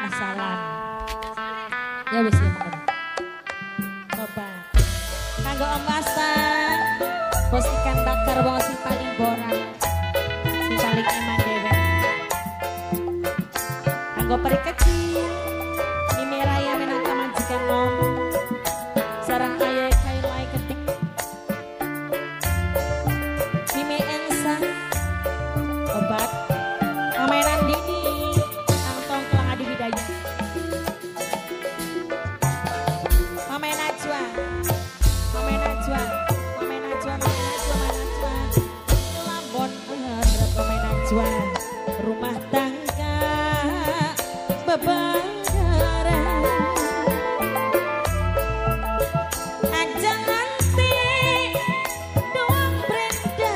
Asalan. Ya wis ya monggo. Coba. Kanggo Om Wasta. Bos ikan bakar wong sing paling borak. Sing paling eman dhewe. Kanggo peri kecil. Mimi Raya minangka majikan Om. Sarang ayah kayu lai ketik. Mimi Ensa. Obat. Pamainan Didi. Antong kelang adi bidaya. Pamain Najwa. Pamain Najwa. Pamain Najwa. Pamain Najwa. Pamain Najwa. Lampon harap pamain Najwa. Rumah tangga bebakaran. Aja nanti doang Brenda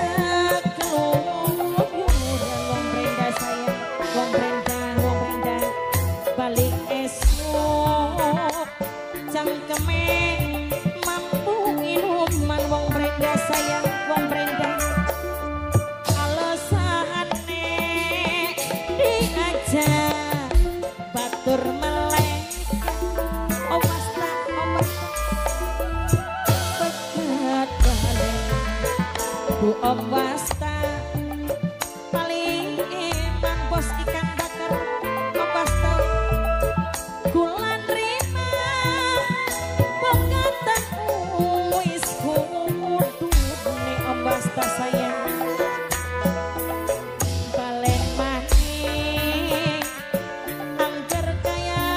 keluyuran. Wong Brenda sayang. Wong Brenda balik esok cangkeme mampu inuman. Wong Brenda sayang. Wong Brenda alasane diajak batur melek. Omas tak omas pegat balik Bu Om Wasta paling iman bos ikan bakar. Om Wasta kulan rima bongkatan wis kudune. Om Wasta sayang balen maning angker kaya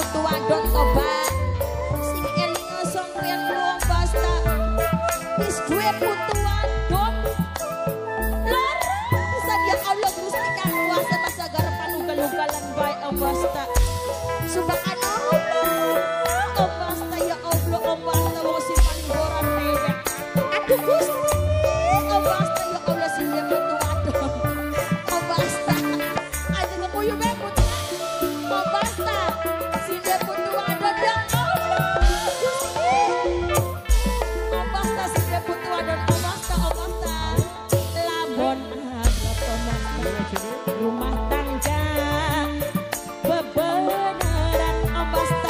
putu wadon tobat sing elinga songrian luang basta wis duwe putu wadon laras ya Allah Gusti Kang kuasa masa garepan ugal-ugalan bae om basta subhanallah om basta ya Allah om basta wong sing paling boran mewek aduh Gusti om basta ya Allah sing duwe putu wadon om basta aja ngepuyu bae putu om basta sing duwe putu wadon ya Allah Gusti om basta sing duwe putu wadon om basta lamun rumah tangga bebeneran om basta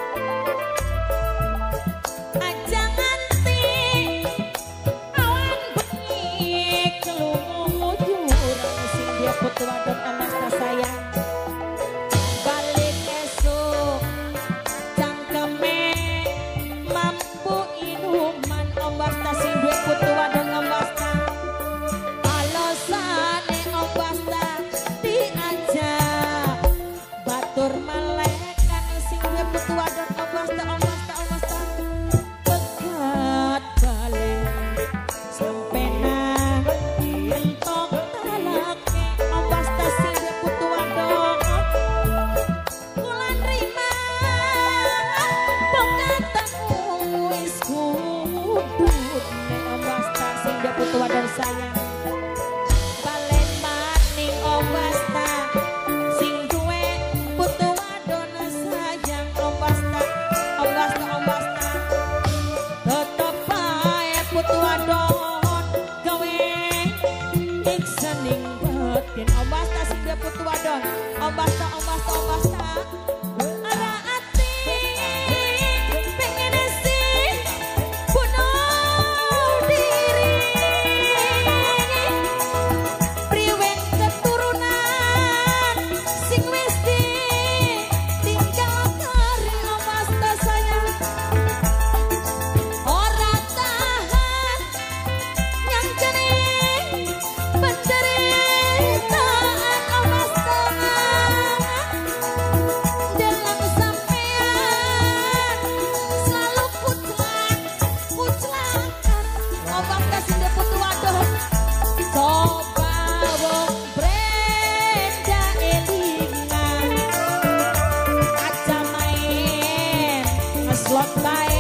aja nganti awan bengi keluyuran sing dia putu wadon om basta sayang balik esuk cangkeme mampu inuman om basta sing duwe putu wadon om basta alosane om basta diajak batur malaikat sing duwe putu wadon om basta pegat balik sampai nang entok talake om basta sing duwe putu wadon kulan rima pokatanmu wis kudut om basta sing duwe putu wadon sayang balen maning om basta sing duwe putu wadon sayang om basta tetep bae putu wadon gawe iksaning batin om basta sing duwe putu wadon om basta ara ati pengen sih bunuh diri priwen keturunan sing wis ditinggal kari om basta sayang ora tahan nyangkene penderitaan om basta dalam sampean selalu kuclakan om basta sing duwe putu wadon coba wong Brenda elingan aja main ngeslot bae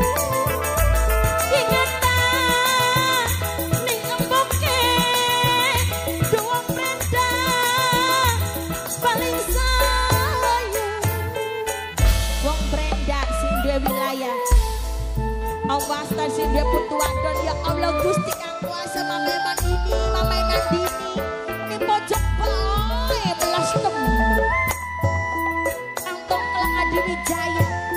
ingetan ning emboke doang Brenda paling sayang wong Brenda sing duwe wilayah om basta sing duwe putu wadon ya Allah Gusti Kang kuasa mamae Mandini mamae Nandini ning pojok bae belas temu Kang Tong Kelang Adi Wijaya